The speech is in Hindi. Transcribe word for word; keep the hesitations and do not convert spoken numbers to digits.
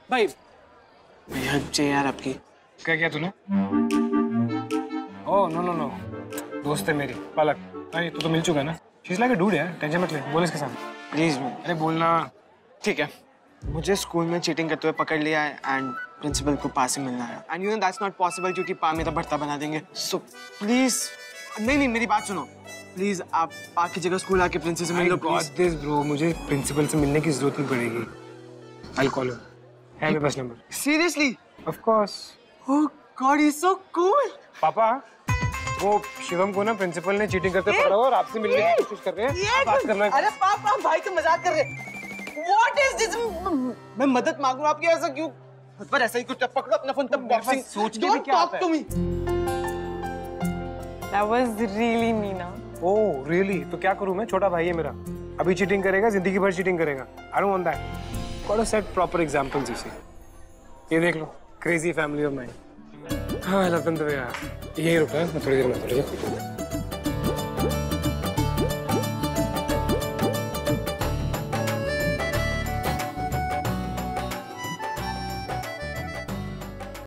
भाई हेल्प चाहिए यार आपकी। क्या किया तूने? ओह नो नो नो, दोस्त है मेरी पलक। नहीं तू तो मिल चुका है ना। शीज लाइक अ डूड यार, टेंशन मत ले, बोल इसके सामने प्लीज। अरे बोलना। ठीक है, मुझे स्कूल में चीटिंग करते हुए पकड़ लिया है एंड प्रिंसिपल को पास से मिलना है and you know that's not possible क्योंकि पा मेरा भर्ता बना देंगे। सो प्लीज, नहीं नहीं मेरी बात सुनो प्लीज, आप पा की जगह स्कूल आके प्रिंसिपल से मिल लो प्लीज। दिस ब्रो, मुझे प्रिंसिपल से मिलने की जरूरत नहीं पड़ेगी। आई कॉल हिम, है मेरे पास number. Seriously? Of course. Oh God, he is so cool. पापा, वो शिवम को ना प्रिंसिपल ने चीटिंग करते पकड़ा हुआ और आपसे मिलने की कोशिश कर रहे हैं। बात करना। अरे पापा, भाई तो मजाक कर रहे हैं। What is this? मैं मदद मांगू आपकी, ऐसा क्यों? पर ऐसा ही कुछ पकड़ो अपना फोन तब बॉक्सिंग सोच के भी क्या आता है? That was really mean. Oh really? तो क्या करूँ मैं? छोटा भाई है मेरा, अभी चीटिंग करेगा, जिंदगी भर चीटिंग करेगा। I don't want that. Got to set proper examples इसे। ये देख लो, crazy family of mine. हाँ, लगता है यार। यही रुका है, मैं थोड़ी देर में थोड़ी देर